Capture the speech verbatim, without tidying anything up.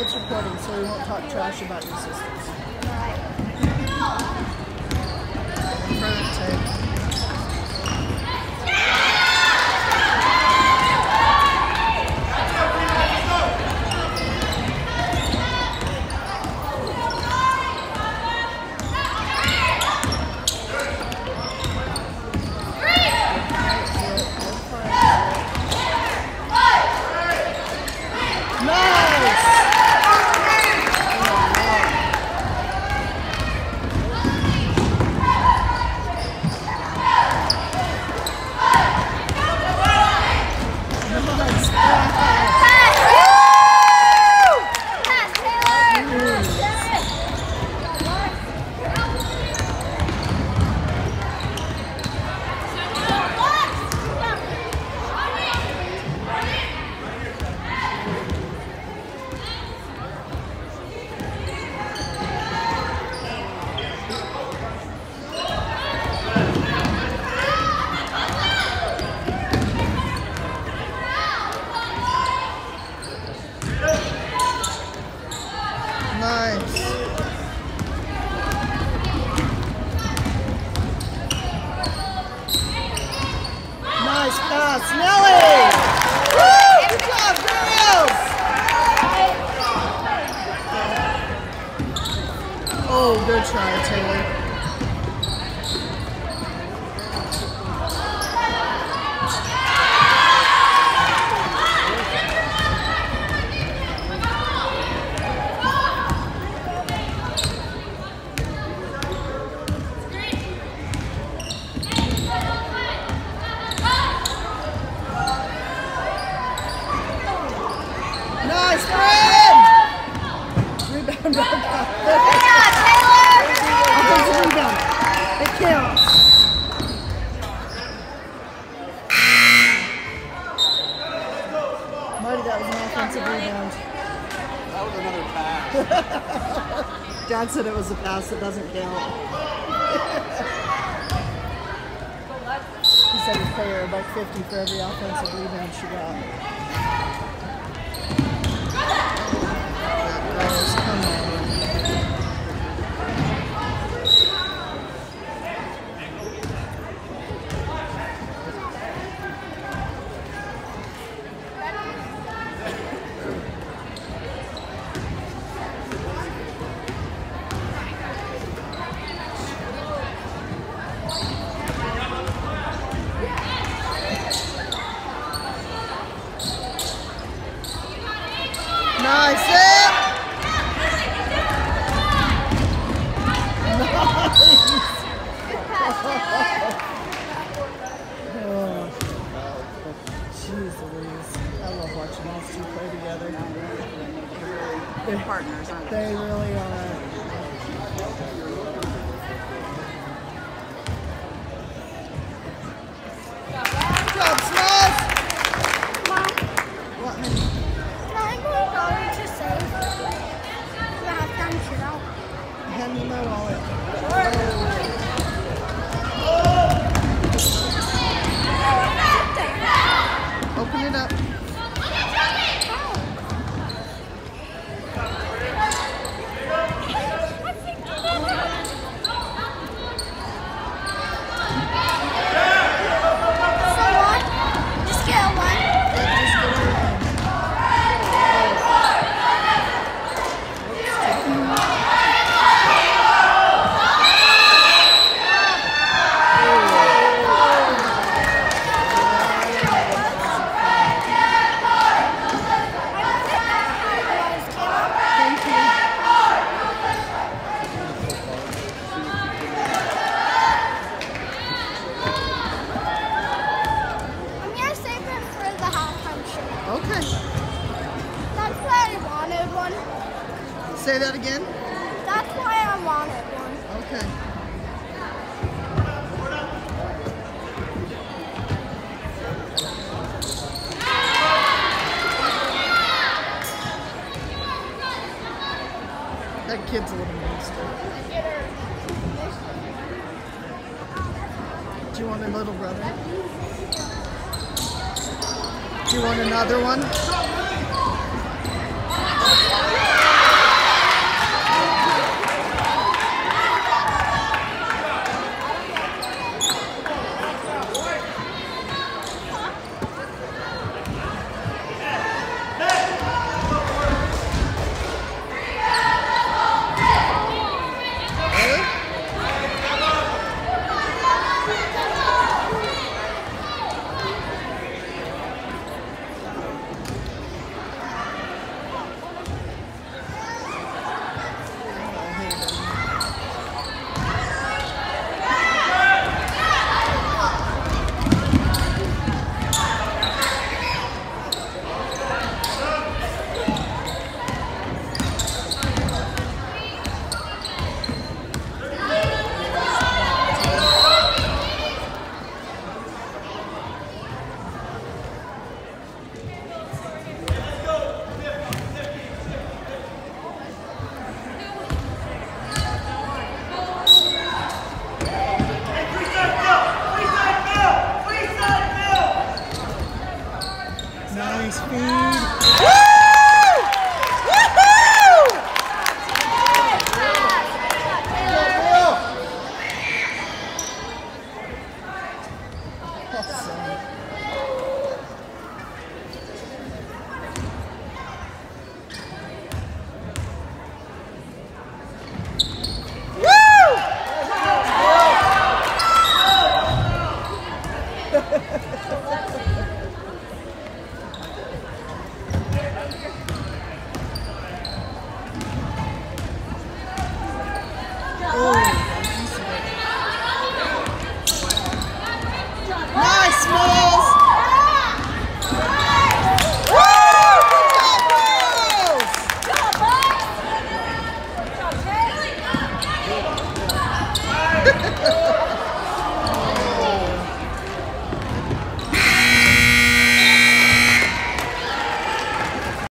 it's recording, so we won't talk trash about your sisters. Front tape. Nice. Nice pass, Nelly! Woo! Good job, girls! Oh, good try, Taylor. Nice, friend! Rebound, rebound. Yeah, Taylor! Offensive rebound. It counts. Marty, that was an offensive rebound. That was another pass. Dad said it was a pass that doesn't count. He said he'd pay her a buck fifty for every offensive rebound she got. Girls, come on. Nice, Sam! Oh, jeez Louise. I love watching these two play together. They're partners, aren't they? They really are. Good job, Smalls! Mom, What, honey? can I go down to save? Yeah, thank you. Now. Hand me my wallet. Open it up. Okay. That's why I wanted one. Say that again? That's why I wanted one. Okay. That kid's a little monster. Do you want a little brother? Do you want another one? Nice feed.